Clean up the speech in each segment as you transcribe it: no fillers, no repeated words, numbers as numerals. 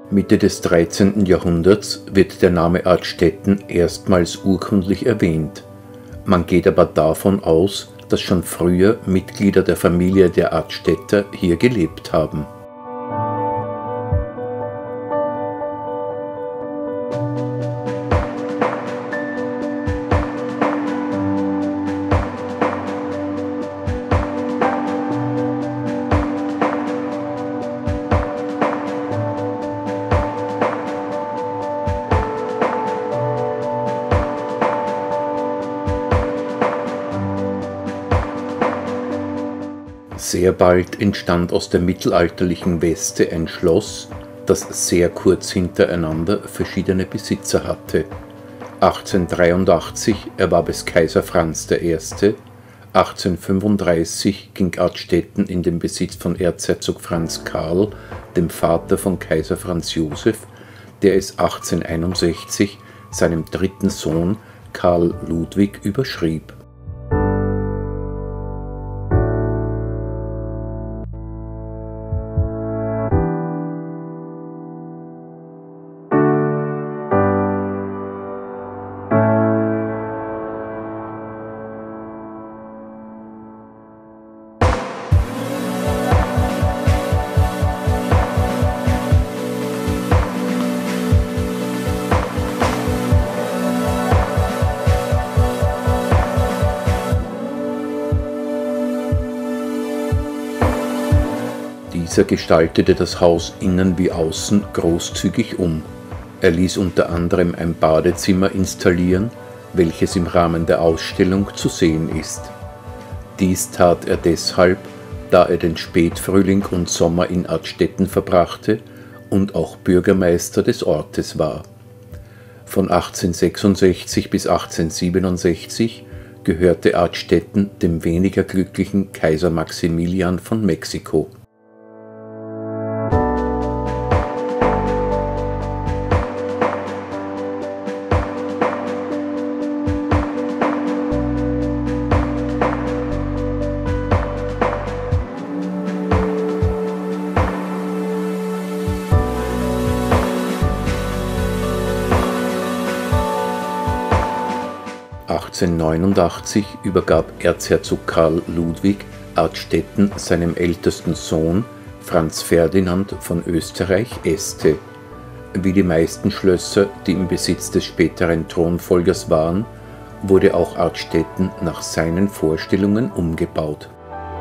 Mitte des 13. Jahrhunderts wird der Name Artstetten erstmals urkundlich erwähnt. Man geht aber davon aus, dass schon früher Mitglieder der Familie der Artstetter hier gelebt haben. Sehr bald entstand aus der mittelalterlichen Weste ein Schloss, das sehr kurz hintereinander verschiedene Besitzer hatte. 1883 erwarb es Kaiser Franz I., 1835 ging Artstetten in den Besitz von Erzherzog Franz Karl, dem Vater von Kaiser Franz Joseph, der es 1861 seinem dritten Sohn Karl Ludwig überschrieb. Dieser gestaltete das Haus innen wie außen großzügig um. Er ließ unter anderem ein Badezimmer installieren, welches im Rahmen der Ausstellung zu sehen ist. Dies tat er deshalb, da er den Spätfrühling und Sommer in Artstetten verbrachte und auch Bürgermeister des Ortes war. Von 1866 bis 1867 gehörte Artstetten dem weniger glücklichen Kaiser Maximilian von Mexiko. (1889) übergab Erzherzog Karl Ludwig Artstetten seinem ältesten Sohn Franz Ferdinand von Österreich-Este. Wie die meisten Schlösser, die im Besitz des späteren Thronfolgers waren, wurde auch Artstetten nach seinen Vorstellungen umgebaut.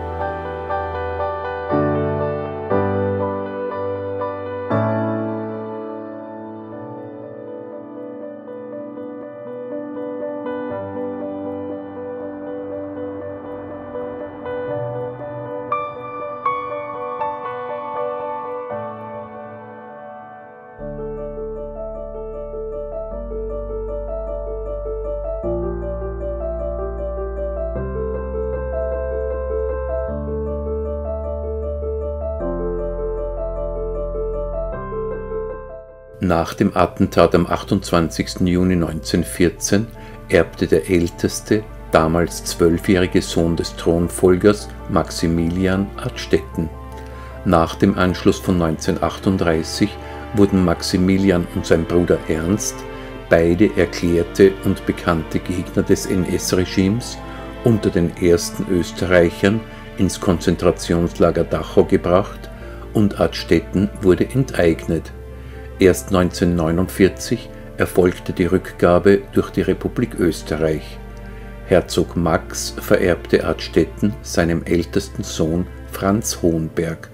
Nach dem Attentat am 28. Juni 1914 erbte der älteste, damals 12-jährige Sohn des Thronfolgers Maximilian Artstetten. Nach dem Anschluss von 1938 wurden Maximilian und sein Bruder Ernst, beide erklärte und bekannte Gegner des NS-Regimes, unter den ersten Österreichern ins Konzentrationslager Dachau gebracht und Artstetten wurde enteignet. Erst 1949 erfolgte die Rückgabe durch die Republik Österreich. Herzog Max vererbte Artstetten seinem ältesten Sohn Franz Hohenberg.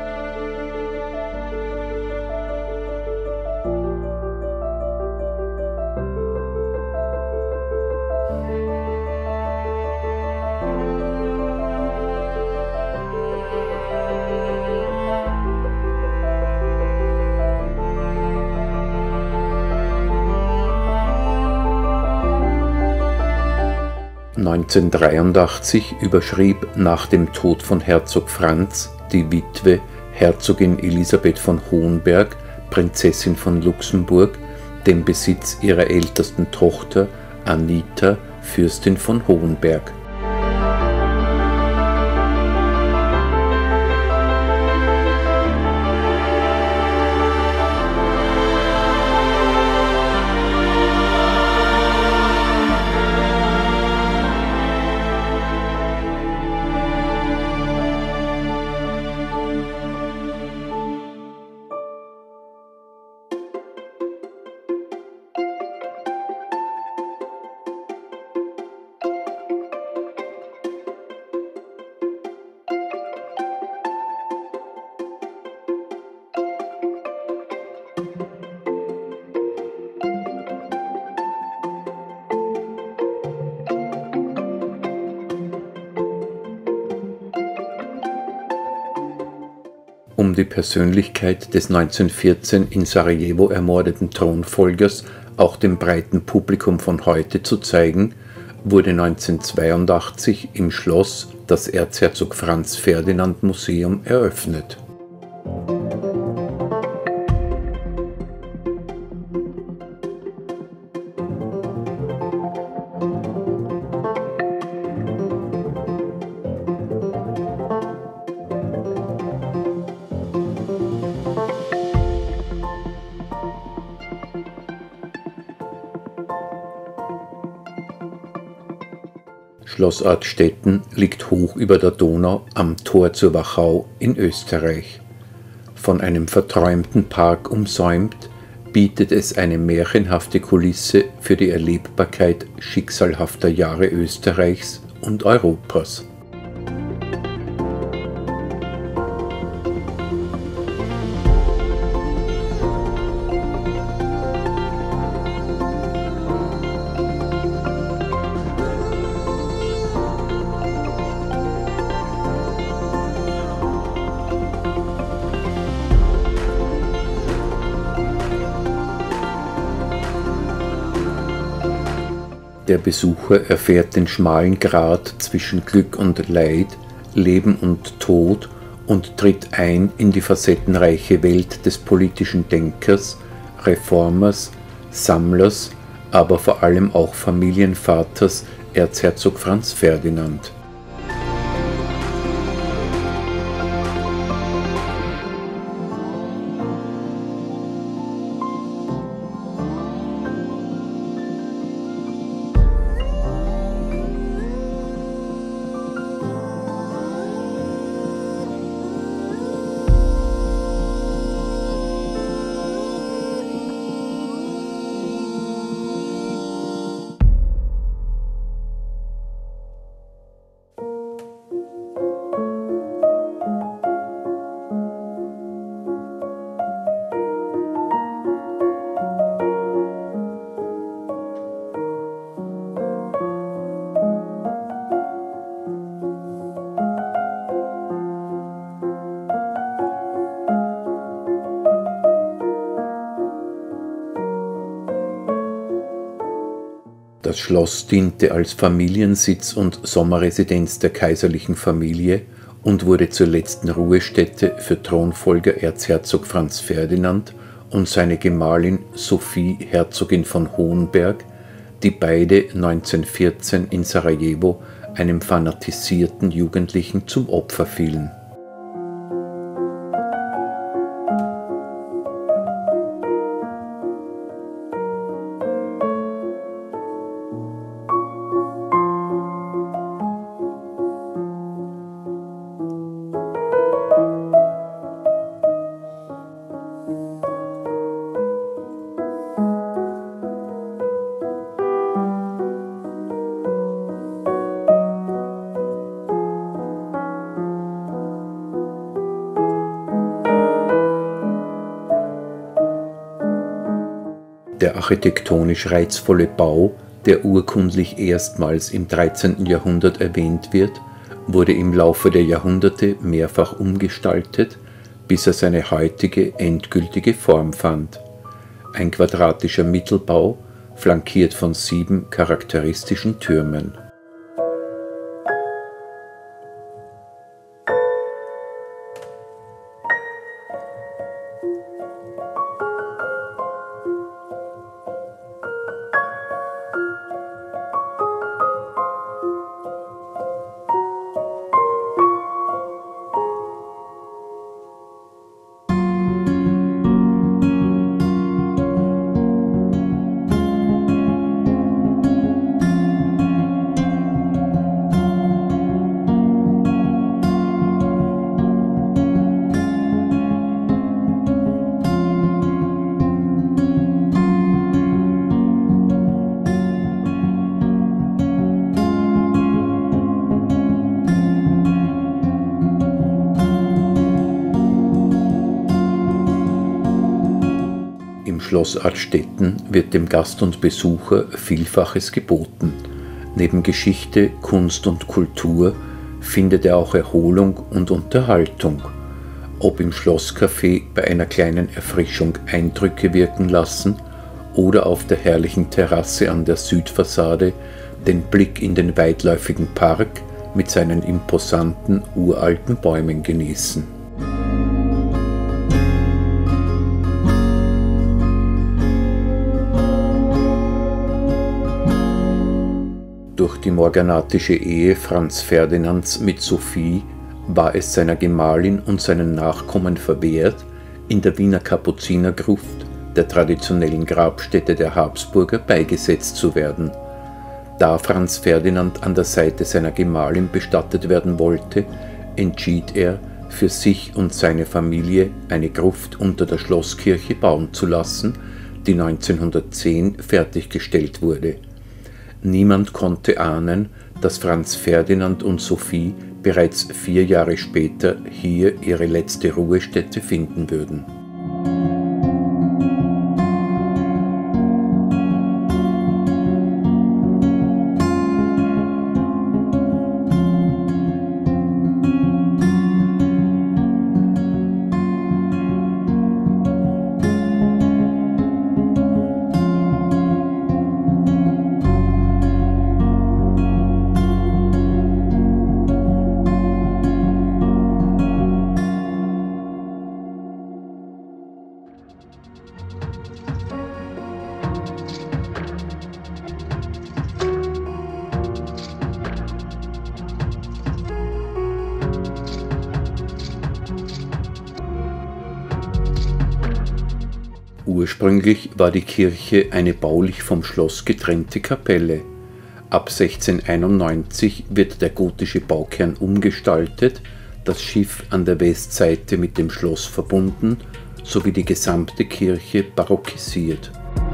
(1983) überschrieb nach dem Tod von Herzog Franz die Witwe Herzogin Elisabeth von Hohenberg, Prinzessin von Luxemburg, den Besitz ihrer ältesten Tochter Anita, Fürstin von Hohenberg. Um die Persönlichkeit des 1914 in Sarajevo ermordeten Thronfolgers auch dem breiten Publikum von heute zu zeigen, wurde 1982 im Schloss das Erzherzog Franz Ferdinand Museum eröffnet. Schloss Artstetten liegt hoch über der Donau am Tor zur Wachau in Österreich. Von einem verträumten Park umsäumt, bietet es eine märchenhafte Kulisse für die Erlebbarkeit schicksalhafter Jahre Österreichs und Europas. Der Besucher erfährt den schmalen Grat zwischen Glück und Leid, Leben und Tod und tritt ein in die facettenreiche Welt des politischen Denkers, Reformers, Sammlers, aber vor allem auch Familienvaters Erzherzog Franz Ferdinand. Das Schloss diente als Familiensitz und Sommerresidenz der kaiserlichen Familie und wurde zur letzten Ruhestätte für Thronfolger Erzherzog Franz Ferdinand und seine Gemahlin Sophie, Herzogin von Hohenberg, die beide 1914 in Sarajevo einem fanatisierten Jugendlichen zum Opfer fielen. Der architektonisch reizvolle Bau, der urkundlich erstmals im 13. Jahrhundert erwähnt wird, wurde im Laufe der Jahrhunderte mehrfach umgestaltet, bis er seine heutige endgültige Form fand. Ein quadratischer Mittelbau, flankiert von 7 charakteristischen Türmen. Im Schloss Artstetten wird dem Gast und Besucher Vielfaches geboten. Neben Geschichte, Kunst und Kultur findet er auch Erholung und Unterhaltung. ob im Schlosscafé bei einer kleinen Erfrischung Eindrücke wirken lassen oder auf der herrlichen Terrasse an der Südfassade den Blick in den weitläufigen Park mit seinen imposanten uralten Bäumen genießen. Durch die morganatische Ehe Franz Ferdinands mit Sophie war es seiner Gemahlin und seinen Nachkommen verwehrt, in der Wiener Kapuzinergruft, der traditionellen Grabstätte der Habsburger, beigesetzt zu werden. Da Franz Ferdinand an der Seite seiner Gemahlin bestattet werden wollte, entschied er, für sich und seine Familie eine Gruft unter der Schlosskirche bauen zu lassen, die 1910 fertiggestellt wurde. Niemand konnte ahnen, dass Franz Ferdinand und Sophie bereits 4 Jahre später hier ihre letzte Ruhestätte finden würden. Ursprünglich war die Kirche eine baulich vom Schloss getrennte Kapelle. Ab 1691 wird der gotische Baukern umgestaltet, das Schiff an der Westseite mit dem Schloss verbunden, sowie die gesamte Kirche barockisiert.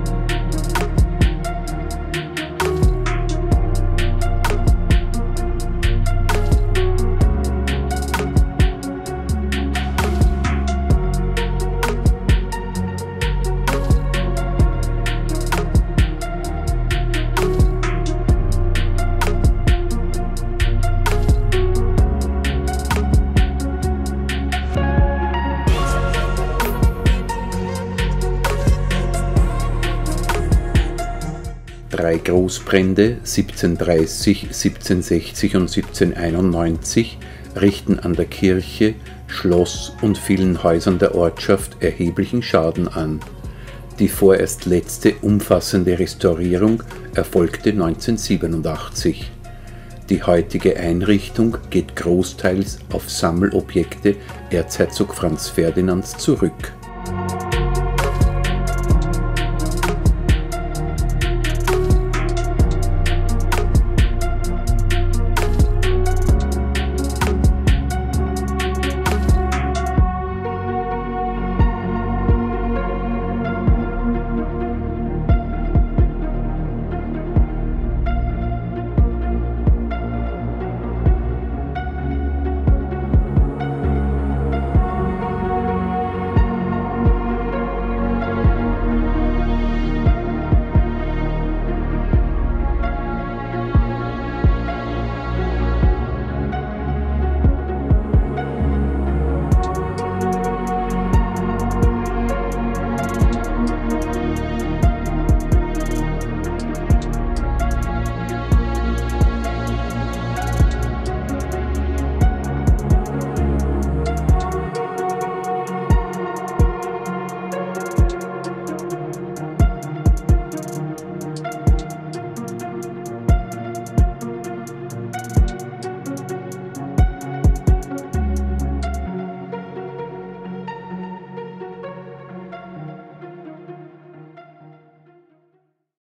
Drei Großbrände 1730, 1760 und 1791 richten an der Kirche, Schloss und vielen Häusern der Ortschaft erheblichen Schaden an. Die vorerst letzte umfassende Restaurierung erfolgte 1987. Die heutige Einrichtung geht großteils auf Sammelobjekte Erzherzog Franz Ferdinands zurück.